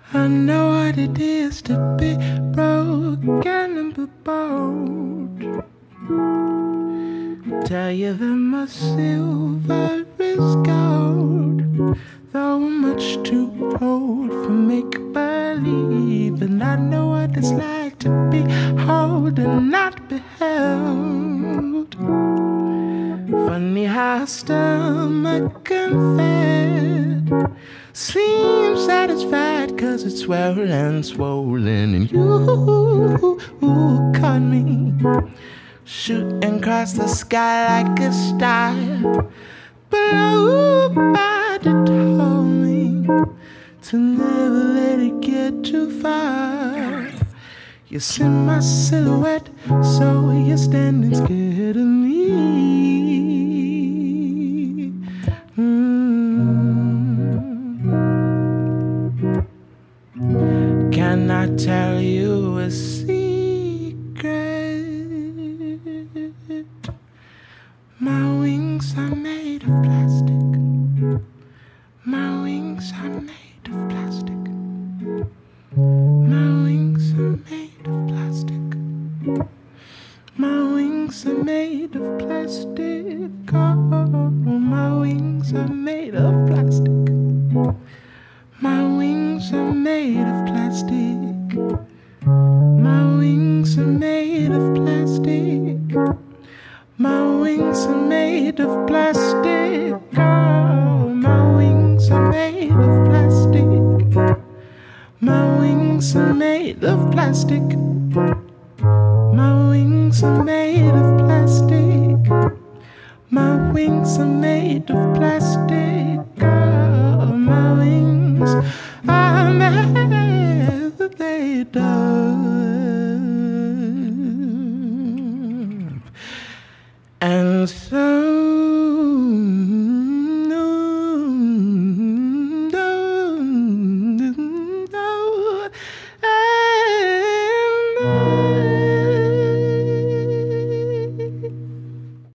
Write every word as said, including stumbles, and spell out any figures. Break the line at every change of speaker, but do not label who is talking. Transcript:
I know what it is to be broken and be bold. Tell you that my silver is gold, though I'm much too old for make-believe. And I know what it's like to be held and not be held. Funny how stomach and fed seems satisfied, cause it's swell and swollen. And you caught me shooting across the sky like a star, but nobody told me to never let it get too far. You see my silhouette, so you're standing scared of me. Mm. Can I tell you a secret? My wings are made of plastic. My wings are made of plastic. My wings are made of plastic. My wings are made of plastic. Oh, my wings are made of plastic. My wings are made of plastic. My wings are made of plastic. My wings are made of plastic. Oh, my wings are made of plastic. My wings are made of plastic. My wings are made of plastic. My wings are made of plastic.